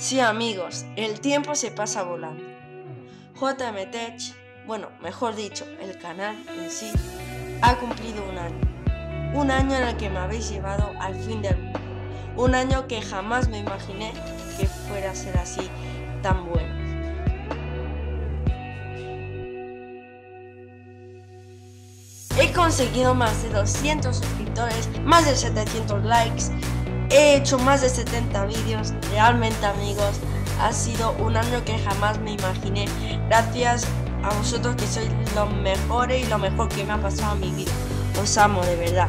Sí, amigos, el tiempo se pasa volando. JM Tech, bueno, mejor dicho, el canal en sí, ha cumplido un año. Un año en el que me habéis llevado al fin del mundo. Un año que jamás me imaginé que fuera a ser así tan bueno. He conseguido más de 200 suscriptores, más de 700 likes, he hecho más de 70 vídeos. Realmente, amigos, ha sido un año que jamás me imaginé. Gracias a vosotros, que sois los mejores y lo mejor que me ha pasado en mi vida. Os amo de verdad.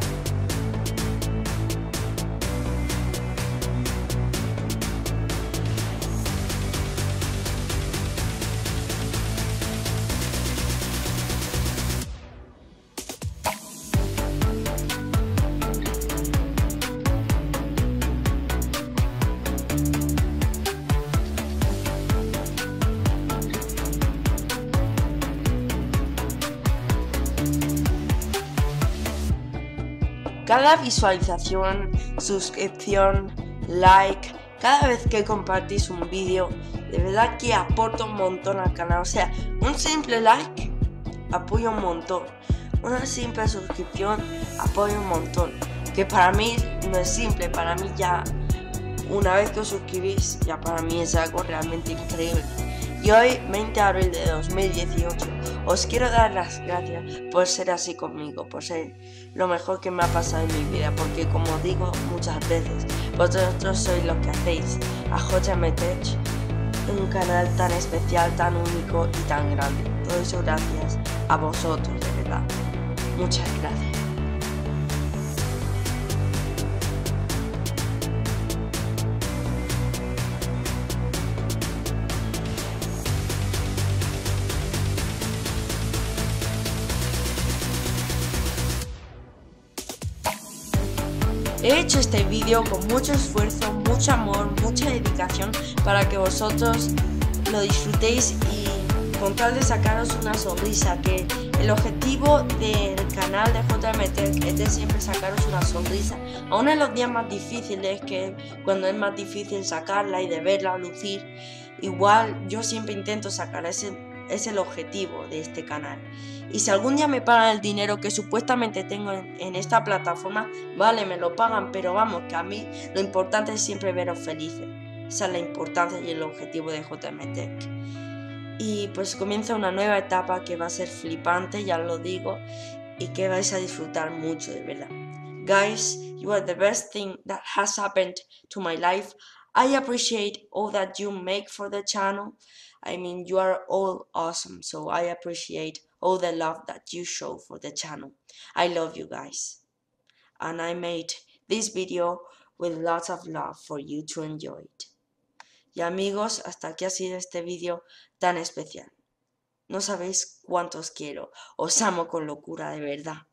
Cada visualización, suscripción, like, cada vez que compartís un vídeo, de verdad que aporta un montón al canal. O sea, un simple like apoya un montón, una simple suscripción apoya un montón. Que para mí no es simple, para mí ya una vez que os suscribís, ya para mí es algo realmente increíble. Y hoy, 20 de abril de 2018, os quiero dar las gracias por ser así conmigo, por ser lo mejor que me ha pasado en mi vida, porque como digo muchas veces, vosotros sois los que hacéis a JM Tech un canal tan especial, tan único y tan grande. Todo eso gracias a vosotros, de verdad. Muchas gracias. He hecho este vídeo con mucho esfuerzo, mucho amor, mucha dedicación para que vosotros lo disfrutéis y con tal de sacaros una sonrisa, que el objetivo del canal de JM Tech es de siempre sacaros una sonrisa, aún en los días más difíciles, que cuando es más difícil sacarla y de verla lucir, igual yo siempre intento sacar es el objetivo de este canal. Y si algún día me pagan el dinero que supuestamente tengo en esta plataforma, vale, me lo pagan, pero vamos, que a mí lo importante es siempre veros felices. Esa es la importancia y el objetivo de JM Tech. Y pues comienza una nueva etapa que va a ser flipante, ya lo digo, y que vais a disfrutar mucho, de verdad. Guys, you are the best thing that has happened to my life. I appreciate all that you make for the channel. I mean, you are all awesome, so I appreciate all the love that you show for the channel. I love you guys. And I made this video with lots of love for you to enjoy it. Y amigos, hasta aquí ha sido este vídeo tan especial. No sabéis cuánto os quiero. Os amo con locura, de verdad.